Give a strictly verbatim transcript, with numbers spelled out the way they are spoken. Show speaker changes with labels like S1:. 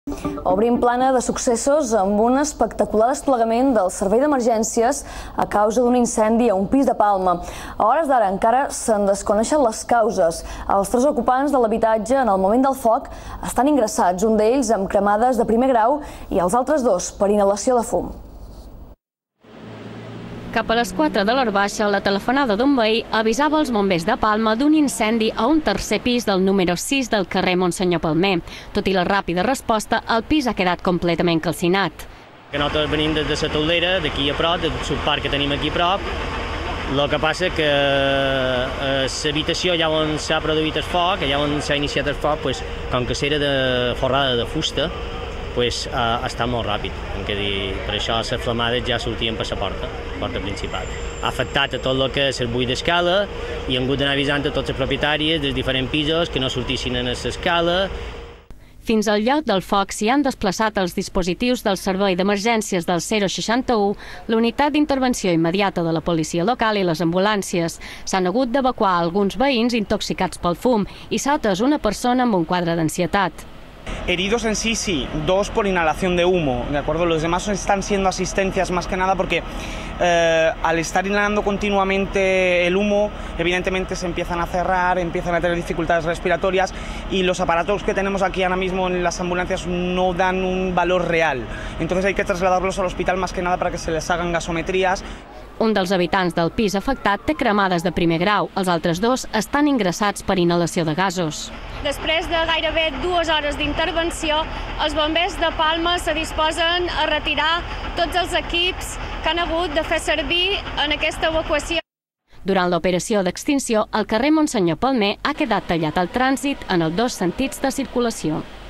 S1: Obrim plana de successos amb un espectacular desplegament del servei d'emergències a causa d'un incendi a un pis de Palma. A hores d'ara encara se'n desconeixen les causes. Els tres ocupants de l'habitatge en el moment del foc estan ingressats, un d'ells amb cremades de primer grau i els altres dos per inhalació de fum.
S2: Cap a les quatre de l'hora baixa, la telefonada d'un veí avisava els bombers de Palma d'un incendi a un tercer pis del número sis del carrer Monsenyor Palmer. Tot i la ràpida resposta, el pis ha quedat completament calcinat.
S3: Nosaltres venim des de la Toldera, d'aquí a prop, del subparc que tenim aquí a prop. El que passa que a l'habitació allà on s'ha produït el foc, allà on s'ha iniciat el foc, com que s'era de forrada de fusta, pues, ha estat molt ràpid. Per això les flamades ja sortien per la porta, porta principal. Ha afectat a tot el que és el buit d'escala i hem hagut d'anar avisant a tots els propietaris dels diferents pisos que no sortissin en l'escala.
S2: Fins al lloc del foc s'hi han desplaçat els dispositius del Servei d'Emergències del zero seixanta-u, la unitat d'intervenció immediata de la policia local i les ambulàncies. S'han hagut d'evacuar alguns veïns intoxicats pel fum i s'ha atès una persona amb un quadre d'ansietat.
S4: Heridos en sí, sí, dos por inhalación de humo, ¿de acuerdo? Los demás están siendo asistencias más que nada porque eh, al estar inhalando continuamente el humo, evidentemente se empiezan a cerrar, empiezan a tener dificultades respiratorias y los aparatos que tenemos aquí ahora mismo en las ambulancias no dan un valor real. Entonces hay que trasladarlos al hospital más que nada para que se les hagan gasometrías.
S2: Un dels habitants del pis afectat té cremades de primer grau. Els altres dos estan ingressats per inhalació de gasos.
S5: Després de gairebé dues hores d'intervenció, els bombers de Palma se disposen a retirar tots els equips que han hagut de fer servir en aquesta evacuació.
S2: Durant l'operació d'extinció, el carrer Monsenyor Palmer ha quedat tallat al trànsit en els dos sentits de circulació.